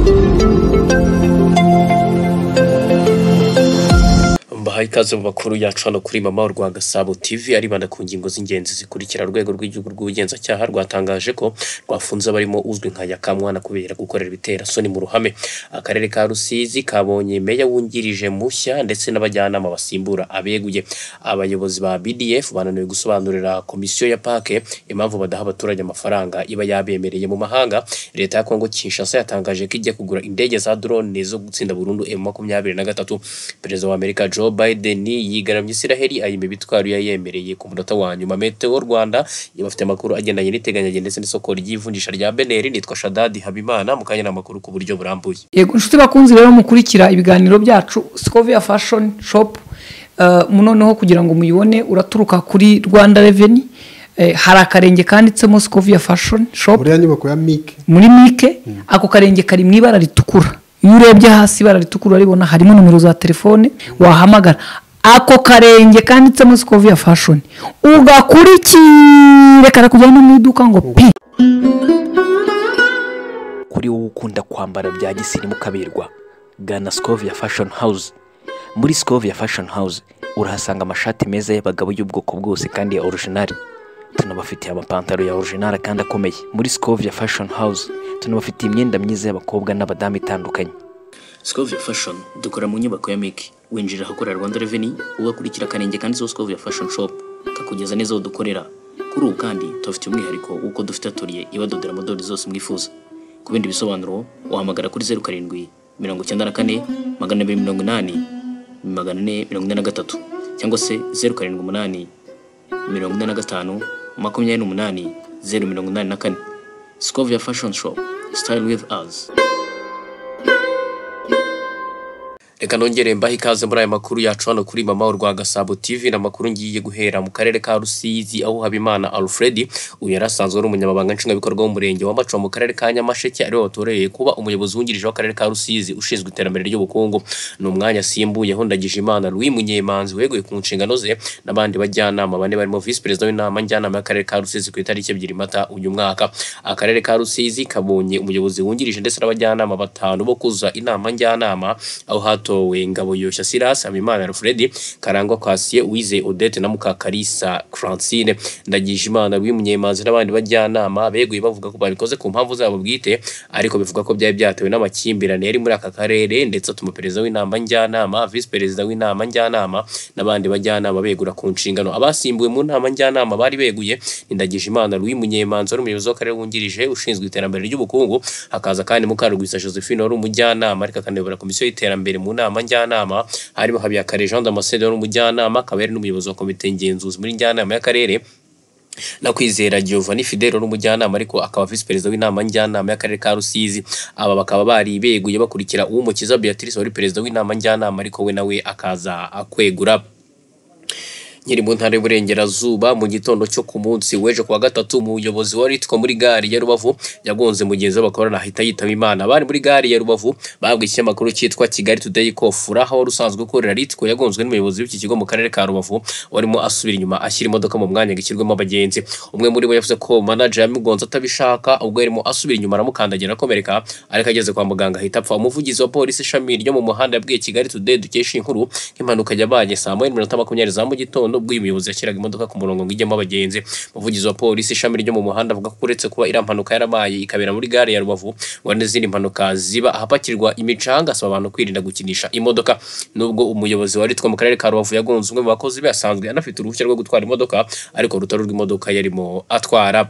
Ikaze mu makuru yacu hano kuri Mama Rwa Gasabo TV aribanda ku ngingo z'ingenzi zikurikira. Urwego rw'igihugu rw'ubugenzacyaha rwatangaje ko rwafunze abarimo uzwi nka Yakamwana kubera gukorera ibitera soni mu ruhame. Akarere ka Rusizi kabonye meya wungirije mushya ndetse n'abajyanama basimbura abeguye. Abayobozi ba BDF bananiwe gusobanurira komisiyo ya PAK impamvu badaha abaturage amafaranga iba yabemereye mu mahanga. Leta ya Kongo Kinshasa yatangaje ko ijya kugura indege za drone zo gutsinda burundu M23. Perezida wa Amerika Joe Biden yigaramye Isiraheli ayima ibitwaro yayemereye ku munota wa nyuma. Meteo Rwanda yabafite amakuru agendanye n'iteganyage ndetse n'isoko ry'ivunjisha rya Beneri. Nitwa Shadadi Habimana mukanya n'amakuru ku buryo burambuye. Yego inshuti bakunzi rero mukurikira ibiganiro byacu Scovia Fashion Shop munoneho kugira ngo muyibone uraturuka kuri Rwanda Revenue. Hari akarenge kanditsemo Scovia Fashion Shop muri nyubako ya Mike, muri Mike ako karenge kari mu ibara ritukura. Iyo urebye hasi ibara ritukura ribona harimo numero za telefone wahamagara. Ako karenge kanditsemo Scovia Fashion ugakurikire karakujyana mu iduka ngo pi. Kuri wowe ukunda kwambara bya gisirimu kaberwa, gana Scovia Fashion House. Muri Scovia Fashion House urahasanga amashati meza y'abagabo y'ubwoko bwose kandi ya original. Tunabafitiye amapantaro ya original kandi akomeye. Muri Scovia Fashion House tunabafitiye imyenda myiza y'abakobwa n'abadamu itandukanye. Scovia Fashion dukora mu nyubako ya Mike. Winjira hakorera Rwanda Revenue ugakurikira kanenge kandi zo Scovia Fashion Shop kakugeza neza dukorera. Kuri ubu kandi tufite umwihariko uko dufite atelier ibadodera modeli zose mwifuza. Ku bindi bisobanuro wahamagara kuri 07 94 280 443 cyangwa se 07 45 28 084. Scovia Fashion Shop, style with us. Reka nongere mbaha ikaze muri aya makuru yacu hano kuri Mama Rwa Gasabo TV. Na makuru ngiye guhera mu karere ka Rusizi aho Habimana Alfred uyu yarasanzwe ari umunyamabanga nshingwabikorwa w'umurenge wa Maco mu karere ka Nyamasheke ariwe watoreye kuba umuyobozi wungirije w'akarere ka Rusizi ushinzwe iterambere ry'ubukungu. Ni umwanya asimbuye Ndagijimana Louis Munyemanzi weguye ku nshingano ze n'abandi bajyanama bane barimo vice president w'inama njyanama y'akarere ka Rusizi ku itariki 2 Mata uyu mwaka. Akarere ka Rusizi kabonye umuyobozi wungirije ndetse n'abajyanama batanu bo kuza inama njyanama aho towe Ngabo Yoshya Silas, Habimana Alfred, Karangwa Kwasiye, Uwize Odette na Mukakarisa Francine. Ndagijimana Louis Munyemanzi n'abandi bajyanama beguye bavuga ko babikoze ku mpamvu zabo bwite ariko bivuga ko byari byatewe n'amakimbirane yari muri aka karere ndetse atuma perezida w'inama njyanama, vice president w'inama njyanama n'abandi bajyanama begura ku nshingano. Abasimbuwe mu nama njyanama bari beguye Ndagijimana Louis Munyemanzi ari umuyobozi w'akarere wungirije ushinzwe iterambere ry'ubukungu, hakaza kandi Mukarugwisa Josephine wari umujyanama ariko akanayobora komisiyo y'iterambere mu nama njyanama, harimo Habiyakare Jean Damascene n'umujyanama akaba n'umuyobozi wa komite ngenzuzi muri njyanama y'akarere, na Kwizera Giovanni Fidel n'umujyanama ariko akaba vice president w'inama njyanama y'akarere ka Rusizi. Aba bakaba bari beguye bakurikira Uwumukiza Beatrice wari president w'inama njyanama ariko we nawe akaza akwegura. Nyiri mu ntara y'Uburengerazuba mu gitondo cyo ku munsi weje kuwa gatatu umuyobozi wa Ritco muri gari ya Rubavu yagonze mugenzi w'abakorana ahita yitaba Imana. Bari muri gari ya Rubavu babwiye ikinyamakuru cyitwa Kigali Today ko Furaha wari usanzwe ukorera Ritco yagonzwe n'umuyobozi w'iki kigo mu karere ka Rubavu warimo asubira inyuma ashyira imodoka mu mwanya gishyirwemo abagenzi. Umwe muri bo yavuze ko manager yamugonze atabishaka ubwo yarimo asubira inyuma aramukandagira akomereka ariko ageze kwa muganga ahita apfa. Umuvugizi wa polisi ishami ryo mu muhanda yabwiye Kigali Today dukesha inkuru impanuka yabaye saa 9:20 za mu gitondo ubwo umuyobozi yakiraga imodoka ku murongo ngijyemo abagenzi. Umuvugizi wa polisi ishami ryo mu muhanda avuga ko uretse kuba ira mpanuka yarabaye ikabera muri gare ya Rubavu wande zindi mpanuka ziba ahapakirwa imicanga asaba abantu kwirinda gukinisha imodoka. Nubwo umuyobozi wa Ritco mu karere ka Rubavu yagonze umwe mu bakozi be asanzwe anafite uruhushya rwo gutwara imodoka ariko rutari rw'imodoka yarimo atwara.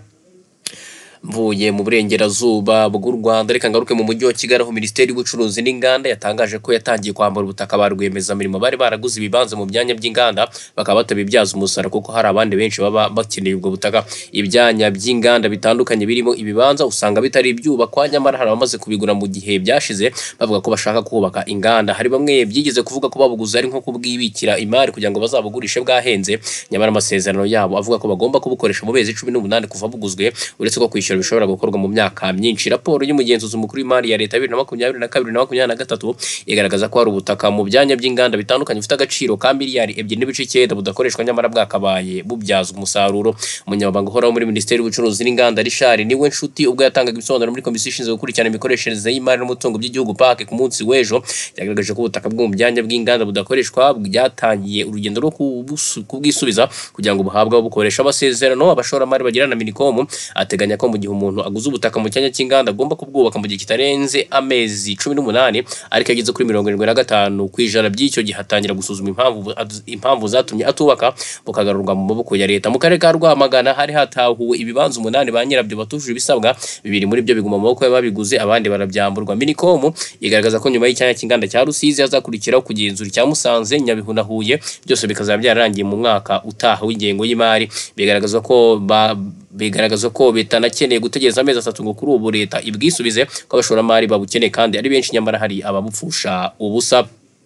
Mvuye mu Burengerazuba bw'u Rwanda reka ngaruke mu mujyi wa Kigali aho Minisiteri y'Ubucuruzi n'Inganda yatangaje ko yatangiye kwambura ubutaka ba rwiyemezamirimo bari baraguze ibibanza mu byanya by'inganda bakaba batabibyaza umusaruro kuko hari abandi benshi baba bakeneye ubwo butaka. Ibyanya by'inganda bitandukanye birimo ibibanza usanga bitari ibyubakwa nyamara hari abamaze kubigura mu gihe byashize bavuga ko bashaka kubaka inganda. Hari bamwe byigeze kuvuga ko babuguze ari nko kubwibikira imari kugira ngo bazabugurishe bwahenze nyamara amasezerano yabo avuga ko bagomba kubukoresha mu mezi 18 kuva buguzwe uretse ko kwishyura bishobora gukorwa mu myaka myinshi. Raporo y'umugenzuzi mukuru w'imari ya leta 2022 na 2023 igaragaza ko hari ubutaka mu byanya by'inganda bitandukanye bifite agaciro ka miliyari 2.9 budakoreshwa nyamara bwakabaye bubyazwa umusaruro. Umunyamabanga uhoraho muri Minisiteri y'Ubucuruzi n'Inganda Richard niwe nshuti ubwo yatangaga ibisobanuro muri komisiyo ishinzwe gukurikirana imikoreshereze y'imari n'umutungo by'igihugu PAC ku munsi w'ejo, yagaragaje ko ubutaka bwo mu byanya by'inganda budakoreshwa byatangiye urugendo rwo kubwisubiza kugira ngo buhabwe bukoresha amasezerano abashoramari bagirana na Minicom. Ateganya ko mu gihe umuntu aguze ubutaka mu cyanya cy'inganda agomba kubwubaka mu gihe kitarenze amezi 18, ariko ageze kuri 75% by'icyo gihe hatangira gusuzuma impamvu zatumye atubaka bukagarurwa mu maboko ya leta. Mu karere ka Rwamagana hari hatahuwe ibibanza 8 ba nyirabyo batujuje ibisabwa, 2 muri byo biguma mu maboko y'ababiguze, abandi barabyamburwa. Minicom igaragaza ko nyuma y'icyanya cy'inganda cya Rusizi hazakurikiraho kugenzura cya Musanze, Nyabihu na Huye, byose bikazaba byararangiye mu mwaka utaha w'ingengo y'imari. Bigaragaza ko bitanakeneye gutegereza amezi 3 ngo kuri ubu leta ibwisubize ko abashoramari babukeneye kandi ari benshi, nyamara hari ababupfusha ubusa.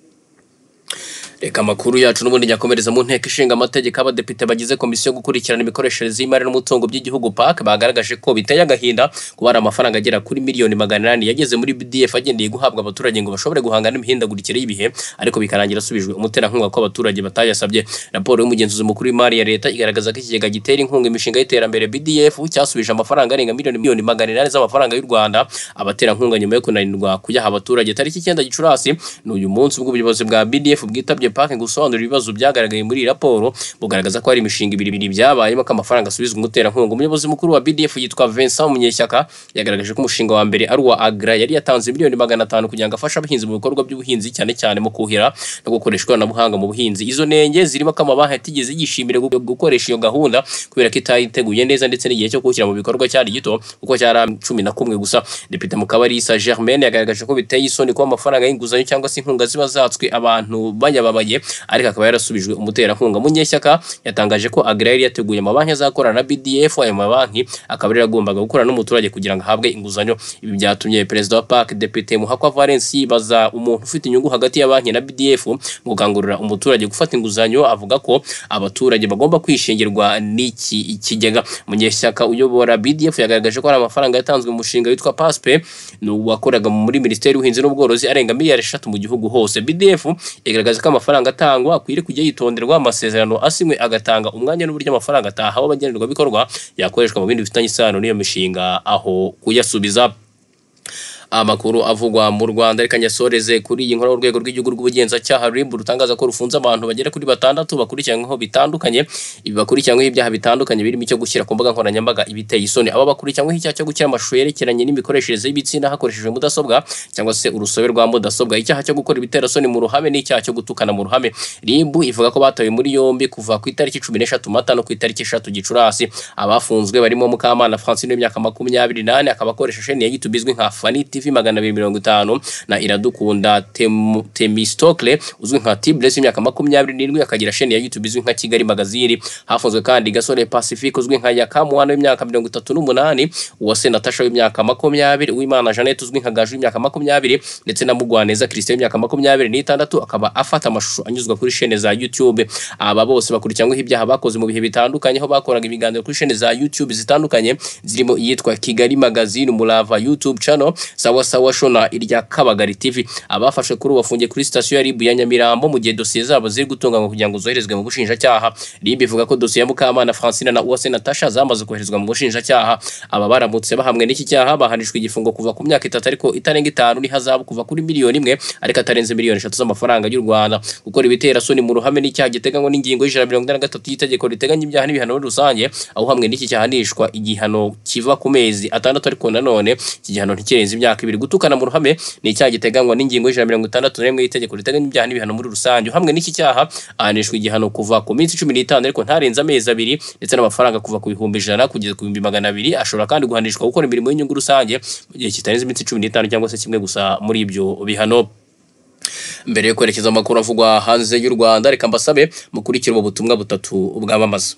Reka makuru yacu n'ubundi nyakomereza mu nteko ishinga amategeko. Abadepite bagize komisiyo yo gukurikirana imikoreshereze y'imari n'umutungo by'igihugu PAC bagaragaje ko biteye agahinda kuba amafaranga agera kuri miliyoni 800 yageze muri BDF agendeye guhabwa abaturage ngo bashobore guhangana n'imihindagurikire y'ibihe, ariko bikarangira asubijwe umuterankunga ko abaturage batayasabye. Raporo y'umugenzuzi mukuru w'imari ya leta igaragaza ko ikigega gitera inkunga imishinga y'iterambere BDF cyasubije amafaranga arenga miliyoni 800 z'amafaranga y'u Rwanda abaterankunga nyuma yo kunanirwa kuyaha abaturage. Tariki 9 Gicurasi n'uyu munsi ubwo ubuyobozi bwa BDF bwitabye PAC gusobanura ibibazo byagaragaye muri raporo, bugaragaza ko hari imishinga ibiri byabayemo ko amafaranga asubizwa umuterankunga. Umuyobozi mukuru wa BDF yitwa Vincent Munyeshyaka yagaragaje ko umushinga wa mbere ari uwa Agra yari yatanze miliyoni 500 kugira ngo afashe abahinzi mu bikorwa by'ubuhinzi, cyane cyane mu kuhira no gukoresha ikoranabuhanga mu buhinzi. Izo nenge zirimo ko amabanki atigeze yishimira gukoresha iyo gahunda kubera ko itayiteguye neza, ndetse n'igihe cyo gushyira mu bikorwa cyari gito kuko cyari 11 gusa. Depite Mukabarisa Germaine yagaragaje ko biteye isoni ko amafaranga y'inguzanyo cyangwa se inkunga ziba zatswe abantu banyababaye, ariko akaba yarasubijwe umuterankunga. Munyeshyaka yatangaje ko Agra yari yateguye amabanki azakorana na BDF, ayo mabanki akaba yaragombaga gukorana n'umuturage kugira ngo ahabwe inguzanyo. Ibi byatumye perezida wa PAC Depite Muhakwa Valence baza umuntu ufite inyungu hagati ya banki na BDF gukangurira umuturage gufata inguzanyo. Avuga ko abaturage bagomba kwishingirwa n'iki ikigega. Munyeshyaka uyobora BDF yagaragaje ko hari amafaranga yatanzwe mu mushinga witwa PASPE wakoraga muri Minisiteri y'Ubuhinzi n'Ubworozi arenga miliyari 3 mu gihugu hose. BDF igaragaza ko amafaranga atangwa akwiriye kujya yitonderwa, amasezerano asinywe agatanga umwanya n'uburyo amafaranga atahawe abagenerwa bikorwa yakoreshwa mu bindi bifitanye isano n'iyo mishinga aho kuyasubiza. Amakuru avugwa mu Rwanda reka nyasoreze kuri iyi nkuru. Urwego rw'igihugu rw'ubugenzacyaha RIB rutangaza ko rufunze abantu bagera kuri 6 bakurikiranyweho bitandukanye. Ibi bakurikiranyweho ibyaha bitandukanye birimo icyo gushyira ku mbuga nkoranyambaga ibiteye isoni. Aba bakurikiranyweho icyaha cyo gukira amashusho yerekeranye n'imikoreshereze y'ibitsina hakoreshejwe mudasobwa cyangwa se urusobe rwa mudasobwa, icyaha cyo gukora ibiterasoni mu ruhame n'icyaha cyo gutukana mu ruhame. RIB ivuga ko batawe muri yombi kuva ku itariki 16 Mata no ku itariki 3 Gicurasi. Abafunzwe barimo Mukamana Francine w'imyaka 28 akaba akoresha chaîne ya YouTube izwi nka Fanny TV 250 na Iradukunda Temistokle uzwi nka Tibles imyaka 27 akagira chaîne ya YouTube izwi nka Kigali Magazine. Hafunzwe kandi Gasore Pacifique uzwi nka Yakamwana w'imyaka 38, Uwase Natasha w'imyaka 20, Uwimana Jeannette uzwi nka Gaju w'imyaka 20 ndetse na Mugwaneza Christian w'imyaka 26 akaba afata amashusho anyuzwa kuri chaîne za YouTube. Aba bose bakurikiranyweho ibyaha bakoze mu bihe bitandukanye aho bakoraga ibiganiro kuri chaîne za YouTube zitandukanye zirimo iyitwa Kigali Magazine, Umurava YouTube channel, Sawa Shona irya Kabagari TV. Abafashe kuri bafungiye kuri station ya RIB ya Nyamirambo mu gihe dosiye zabo ziri gutunganywa kugira ngo zoherezwe mu bushinjacyaha. RIB ivuga ko dosiye ya Mukamana Francine na Uwase Natasha zamaze koherezwa mu bushinjacyaha. Aba baramutse bahamwe n'iki cyaha bahanishwe igifungo kuva ku myaka 3 ariko itarenga 5 n'ihazabu kuva kuri miliyoni 1 ariko atarenze miliyoni 3 z'amafaranga y'u Rwanda. Gukora ibiterasoni mu ruhame n'icyaha giteganywa n'ingingo y'163 y'itegeko riteganya ibyaha n'ibihano muri rusange, aho hamwe n'iki cyahanishwa igihano kiva ku mezi 6 ariko nanone iki gihano ntikirenze imyaka 2. Gutukana mu ruhame ni icyaha giteganywa n'ingingo y'161 y'itegeko riteganya ibyaha n'ibihano muri rusange. Hamwe n'iki cyaha ahanishwa igihano kuva ku minsi 15 ariko ntarenze amezi 2 ndetse n'amafaranga kuva ku 100 kugeza ku 200. Ashobora kandi guhanishwa gukora imirimo y'inyungu rusange mu gihe kitarenze iminsi 15 cyangwa se kimwe gusa muri ibyo bihano. Mbere yo kwerekeza amakuru avugwa hanze y'u Rwanda, reka mbasabe mukurikira ubu butumwa butatu bwamamaza.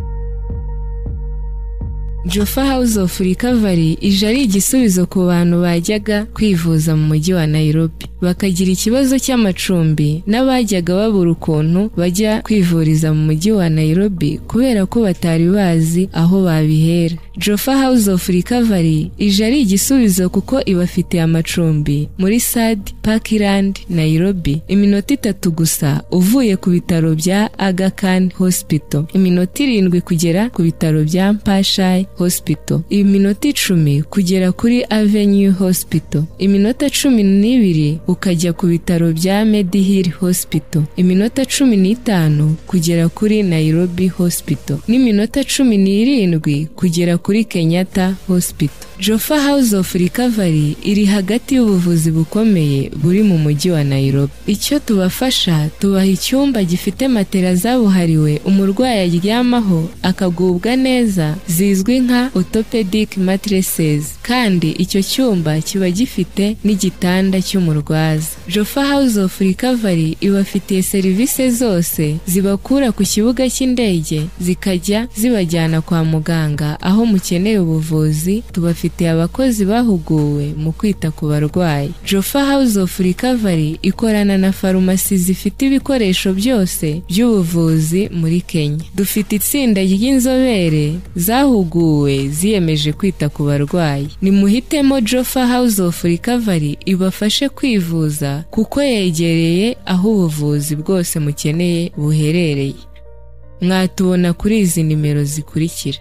Jofa House of Recovery ije ari igisubizo ku bantu bajyaga kwivuza mu mujyi wa Nairobi. bakagira ikibazo cy'amacumbi n'abajyaga babura ukuntu bajya kwivuriza mu mujyi wa Nairobi kubera ko batari bazi aho babihera. Jofa House of Recovery ije ari igisubizo kuko ibafitiye amacumbi muri Sad Parkland Nairobi, iminota 3 gusa uvuye ku bitaro bya Aga Khan Hospital, iminota 7 kugera ku bitaro bya Mpashai Hospital, iminota 10 kugera kuri Avenue Hospital, iminota 12 ukajya ku bitaro bya Medihill Hospital, iminota 15 kugera kuri Nairobi Hospital, n'iminota 17 kugera kuri Kenyatta Hospital. Jofa House of Recovery iri hagati y'ubuvuzi bukomeye buri mu mujyi wa Nairobi. Icyo tubafasha, tubaha icyumba gifite matera zabuhariwe umurwayi aryamaho akagubwa neza zizwi nka orthopedic mattresses, kandi icyo cyumba kiba gifite n'igitanda cy'umurwaza. Jofa House of Recovery ibafitiye serivisi zose zibakura ku kibuga cy'indege zikajya zibajyana kwa muganga aho mukeneye ubuvuzi. Tubafitiye abakozi bahuguwe mu kwita ku barwayi. Jofa House of Recovery ikorana na farumasi zifite ibikoresho byose by'ubuvuzi muri Kenya. Dufite itsinda ry'inzobere zahuguwe ziyemeje kwita ku barwayi. Nimuhitemo Jofa House of Recovery ibafashe kwivuza kuko yegereye aho ubuvuzi bwose mukeneye buherereye. Mwatubona kuri izi nimero zikurikira.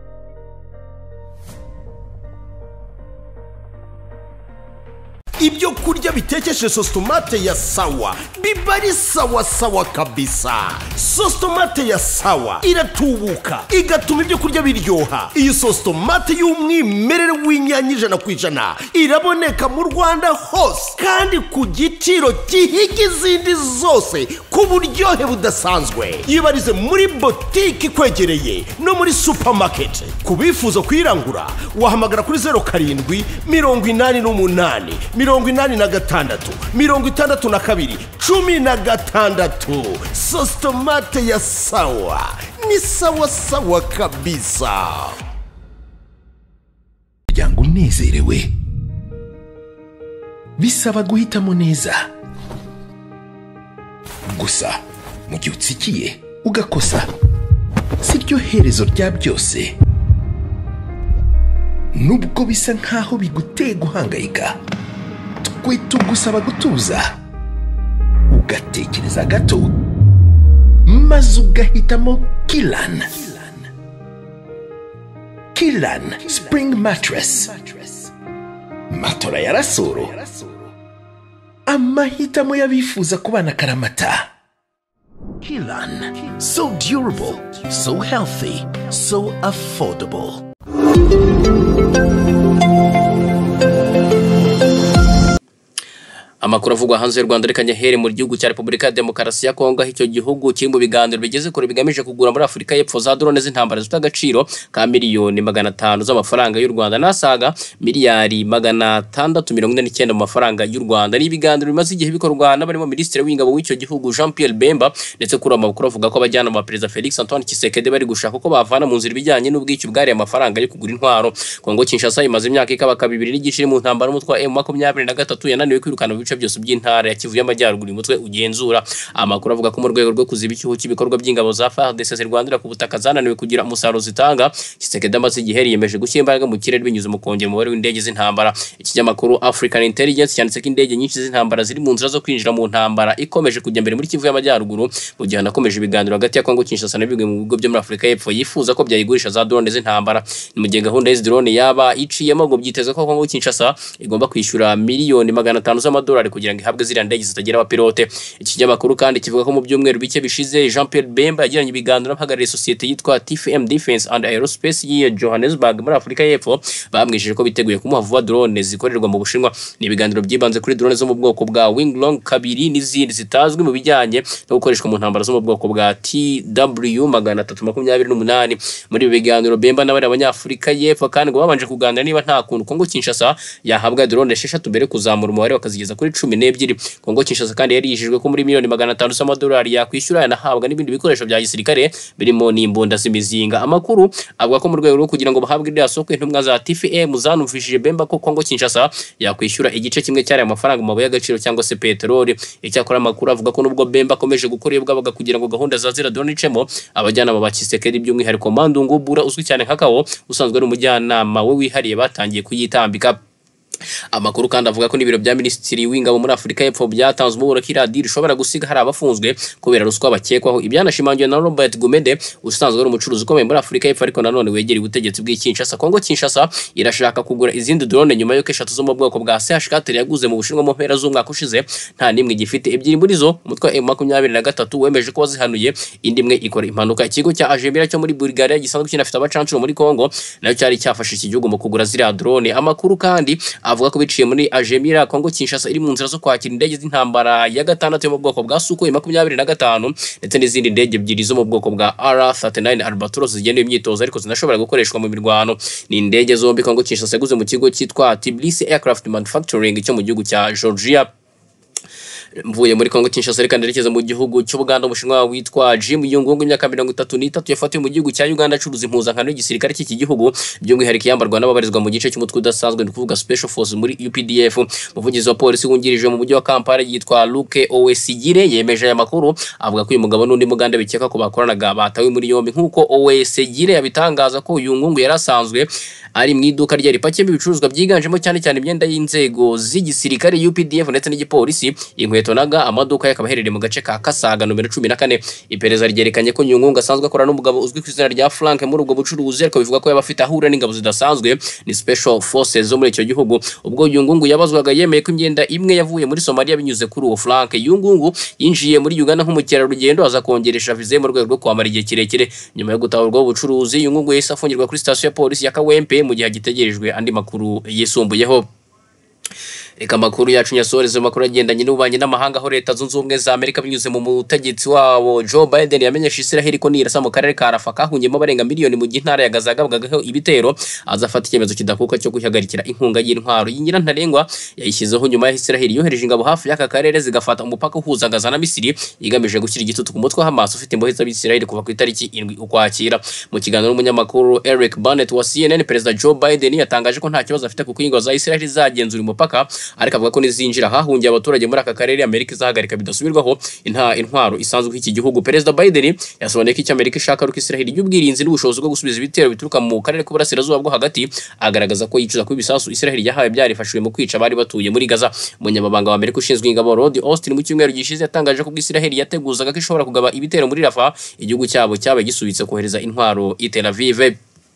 Ibyo kurya bitekeshe sostomate ya Sawa bibari sawa kabisa. Sostomate ya Sawa iratubuka igatuma ibyo kurya biryoha. Iyi sostomate y'umwimerere w'inyanya 100% iraboneka mu Rwanda hose kandi ku giciro gihiga izindi zose ku buryohe budasanzwe. Yibarize muri boutique kwegereye no muri supermarket. Kubifuza kwirangura wahamagara kuri 07 88 86 62 16. Sostomate ya Sawa ni sawa kabisa. Jangu nezerewe bisaba guhitamo neza. Gusa mu gihe utsikiye ugakosa siryo herezo rya byose. Nubwo bisa nkaho biguteye guhangayika, twe tugusaba gutuza ugatekereza gato maze ugahitamo Kilan. Kilan Spring Mattress, matora ya rasoro, amahitamo y'abifuza kubana karamata. Kilan, so durable, so healthy, so affordable. Amakuru avugwa hanze y'u Rwanda reka nyahere mu gihugu cya Repubulika ya Demokarasi ya Kongo. Icyo gihugu kiri mu biganiro bigeze kure bigamije kugura muri Afurika y'Epfo za drone z'intambara zifite agaciro ka miliyoni 500 z'amafaranga y'u Rwanda nasaga miliyari 649 mu mafaranga y'u Rwanda. Ni ibiganiro bimaze igihe bikorwa n'abarimo Minisitiri w'Ingabo w'icyo gihugu Jean Pierre Bemba, ndetse kuri amakuru avuga ko abajyana ba Perezida Felix Antoine Tshisekedi bari gushaka ko bavana mu nzira ibijyanye n'ubwicyo bwari amafaranga yo kugura intwaro. Kongo Kinshasa imaze imyaka ikabaka 2 n'igishiri mu ntambara umutwa M23 yananiwe kwirukana mu bice byose by'intara ya Kivu y'Amajyaruguru umutwe ugenzura. Amakuru avuga ko mu rwego rwo kuziba icyuho cy'ibikorwa by'ingabo za FARDC Rwanda ku butaka zananiwe kugira umusaruro zitanga, Tshisekedi amaze igihe yiyemeje gushyira imbaraga mu kirere binyuze mu kongera umubare w'indege z'intambara. Ikinyamakuru African Intelligence cyanditse ko indege nyinshi z'intambara ziri mu nzira zo kwinjira mu ntambara ikomeje kujya mbere muri Kivu y'Amajyaruguru, mu gihe hanakomeje ibiganiro hagati ya Kongo Kinshasa n'ibigwe mu bigo byo muri Afurika y'Epfo yifuza ko byayigurisha za drone z'intambara. Ni mu gihe gahunda y'izi drone yaba iciyemo ngo byitezwe ko Kongo Kinshasa igomba kwishyura miliyoni 500 z'amadolari kugira ngo ihabwe ziriya ndege zitagira abapilote. Iki kinyamakuru kandi kivuga ko mu byumweru bike bishize Jean Pierre Bemba yagiranye ibiganiro n'abahagarariye sosiyete yitwa TFM Defense and Aerospace ya Johannesburg muri Afurika y'Epfo, bamwishyuje ko biteguye kumuha vuba drone zikorerwa mu Bushinwa. Ni ibiganiro byibanze kuri drone zo mu bwoko bwa Winglong 2 n'izindi zitazwi mu bijyanye no gukoreshwa mu ntambara zo mu bwoko bwa TW328. Muri ibi biganiro Bemba n'abari abanyafurika y'Epfo kandi ngo babanje kuganira niba nta kuntu Kongo Kinshasa yahabwa drone 6 mbere kuzamura umubare bakazigeza kuri kuri 12. Kongo Kinshasa kandi yari yishijwe ko muri miliyoni 500 z'amadolari yakwishyura yanahabwa n'ibindi bikoresho bya gisirikare birimo n'imbunda z'imizinga. Amakuru avuga ko mu rwego rwo kugira ngo bahabwe iriya soko intumwa za TFM zanumvishije Bemba ko Kongo Kinshasa yakwishyura igice kimwe cyari amafaranga mu mabuye y'agaciro cyangwa se peteroli. Icyakora amakuru avuga ko nubwo Bemba akomeje gukora ibwabaga kugira ngo gahunda za zira donicemo abajyanama ba Kisekedi by'umwihariko Mandungu Bura uzwi cyane nka Kawo usanzwe ari umujyanama we wihariye batangiye kuyitambika. Amakuru kandi avuga ko n'ibiro bya Minisitiri w'Ingabo muri Afurika y'Epfo byatanzwe umuburo ko iradiyo ishobora gusiga hari abafunzwe kubera ruswa bakekwaho. Ibyanashimangiwe na Robert Gumede usanzwe ari umucuruzi ukomeye muri Afurika y'Epfo ariko nanone wegereye ubutegetsi bw'Kinshasa. Kongo Kinshasa irashaka kugura izindi drone nyuma y'uko 3 zo mu bwoko bwa CH4 yaguze mu Bushinwa mu mpera z'umwaka ushize nta nimwe gifite. Ebyiri muri zo umutwe wa M23 wemeje ko wazihanuye, indi imwe ikora impanuka. Ikigo cya Ajemira cyo muri Bulgaria gisanzwe kinafite abacancuro muri Kongo nayo cyari cyafashe iki gihugu mu kugura ziriya drone. Amakuru kandi avuga ko biciye muri Ajemira Kongo Kinshasa iri mu nzira zo kwakira indege z'intambara ya gatandatu yo mu bwoko bwa Sukhoi 25 ndetse n'izindi ndege ebyiri zo mu bwoko bwa R39 Albatros zigenewe imyitozo ariko zinashobora gukoreshwa mu mirwano. Ni indege zombi Kongo Kinshasa yaguze mu kigo cyitwa Tbilisi Aircraft Manufacturing cyo mu gihugu cya Georgia. Mvuye muri Kongo Kinshasa reka nderekeza mu gihugu cy'Ubuganda. Umushinwa witwa Jim Yungungu imyaka 33 yafatiwe mu gihugu cya Uganda acuruza impuzankano y'igisirikare cy'iki gihugu by'umwihariko yambarwa n'ababarizwa mu gice cy'umutwe udasanzwe ni kuvuga Special Force muri UPDF. Umuvugizi wa polisi wungirije mu mujyi wa Kampala yitwa Luke Owesigire yemeje aya makuru avuga ko uyu mugabo n'undi muganda bikeka ko bakoranaga batawe muri yombi. Nkuko Owesigire yabitangaza ko Yungungu yarasanzwe ari mu iduka rya ripakiyemo ibicuruzwa byiganjemo cyane imyenda y'inzego z'igisirikare UPDF ndetse n'igipolisi, inkweto naga. Amaduka yakaba aherereye mu gace ka Kasaga nomero 14. Iperereza ryerekanye ko Nyungungu asanzwe akora n'umugabo uzwi ku izina rya Frank muri ubwo bucuruzi ariko bivuga ko yabafite ahura n'ingabo zidasanzwe ni Special Forces zo muri icyo gihugu. Ubwo Nyungungu yabazwaga yemeye ko imyenda imwe yavuye muri Somalia binyuze kuri uwo Frank. Nyungungu yinjiye muri Uganda nk'umukerarugendo aza kongeresha vize mu rwego rwo kwamara igihe kirekire. Nyuma yo gutahurwa ubucuruzi Nyungungu yahise afungirwa kuri station ya polisi ya Kawempe mu gihe agitegerejwe andi makuru yisumbuyeho. Reka amakuru yacu nyasoreze makuru agendanye n'ubanye n'amahanga aho Leta Zunze Ubumwe za Amerika binyuze mu mutegetsi wabo Joe Biden yamenyesha Israel ko nirasa mu karere ka Rafah kahunyemo barenga miliyoni mu gintara ya Gaza gabwagaho ibitero azafata icyemezo kidakuka cyo guhagarikira inkunga y'intwaro. Yinyira ntarengwa yayishyizeho nyuma ya Israel yohereje ingabo hafi y'aka karere zigafata umupaka uhuza Gaza na Misiri igamije gushyira igitutu ku mutwe wa Hamas ufite imbohe z'Abisirayeli kuva ku itariki 7 Ukwakira. Mu kiganiro n'umunyamakuru Eric Barnett wa CNN, Perezida Joe Biden yatangaje ko nta kibazo afite kuko ingabo za Israel zagenzura umupaka ariko avuga ko nizinjira hahungiye abaturage muri aka karere Amerika izahagarika bidasubirwaho intwaro isanzwe iki gihugu. Perezida Biden yasobanuye ko Amerika ishaka ruko Israel y'ubwirinzi n'ubushobozi bwo gusubiza ibitero bituruka mu karere k'uburasirazuba bwo hagati, agaragaza ko yicuza ko ibisasu Israel yahawe byarifashwe mu kwica bari batuye muri Gaza. Umunyamabanga wa Amerika ushinzwe ingabo Rod Austin mu cyumweru gishize yatangaje ko Israel yateguzaga ko ishobora kugaba ibitero muri Rafah, igihugu cyabo cyabaye gisubitse kohereza intwaro i Tel Aviv.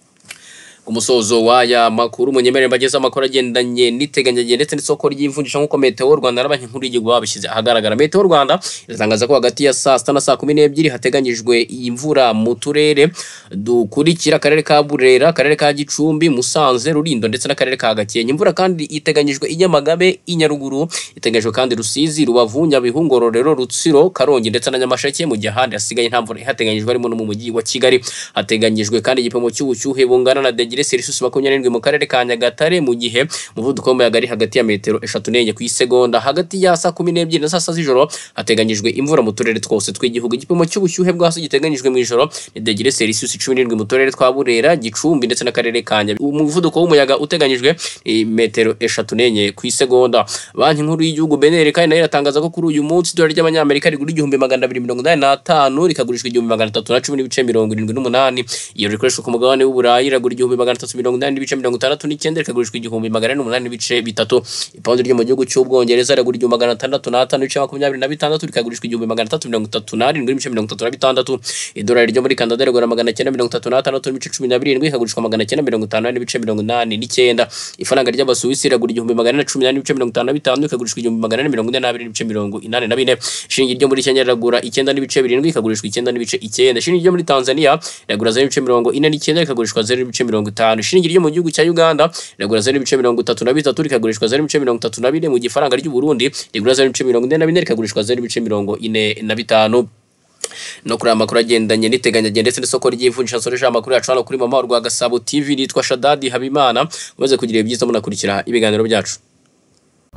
Umusozo waya makuru munyemerere bageza amakuru agendanye n'iteganyije ndetse n'isoko ry'imvunjisha nk'uko Meteo Rwanda n'abanki nkuru y'igihugu babishyize ahagaragara. Meteo Rwanda iratangaza ko hagati ya saa 6 na saa 12 hateganyijwe imvura mu turere dukurikira akarere ka Burera, akarere ka Gicumbi, Musanze, Rulindo ndetse n'akarere ka Gakenke. Imvura kandi iteganyijwe i Nyamagabe, i Nyaruguru, iteganyijwe kandi Rusizi, Rubavu, Nyabihu, Ngororero, Rutsiro, Karongi ndetse na Nyamasheke, mu gihe ahandi hasigaye nta mvura ihateganyijwe harimo no mu mujyi wa Kigali. Hateganyijwe kandi igipimo cy'ubushyuhe bungana na degire Celsius 27 mu karere ka Nyagatare, mu gihe umuvuduko w'umuyaga ari hagati ya metero 3 ku isegonda. Hagati ya saa 12 na saa 6 z'ijoro hateganyijwe imvura mu turere twose tw'igihugu. Igipimo cy'ubushyuhe bwo hasi giteganyijwe mu ijoro ni degire Celsius 17 mu turere twa Burera, Gicumbi ndetse n'akarere ka Nyabihu. Umuvuduko w'umuyaga uteganyijwe metero 3 ku isegonda. Banki nkuru y'igihugu BNR kandi nayo iratangaza ko kuri uyu munsi dolari ry'abanyamerika rigura 1285 rikagurishwa 1310.78. Iyo rikoreshwa ku mugabane w'Uburayi iragura 1389 rikagurishwa 1808.3. Ipaundi ryo mu gihugu cy'Ubwongereza iragura 605.26 rikagurishwa 1337.36. Idolari ryo muri Canada iragura 936.17 rikagurishwa 958.89. Ifaranga ry'Abasuwisi iragura 1818.55 rikagurishwa 1844.84. Shilingi ryo muri Kenya iragura 9.7 rikagurishwa 9.9. Shilingi ryo muri Tanzania iragura 0.49 rikagurishwa 0.50. Shilingi ryo mu gihugu cya Uganda iragura 0.33 rikagurishwa 0.34. Mu gifaranga ry'u Burundi rigura 0.44 rikagurishwa 0.45. No kuri amakuru agendanye n'iteganyije ndetse n'isoko ry'ivunjisha nsoreje amakuru yacu hano kuri Mama Rwa Gasabo TV. Nitwa Shadadi Habimana, umaze kugira ibyiza munakurikira ibiganiro byacu.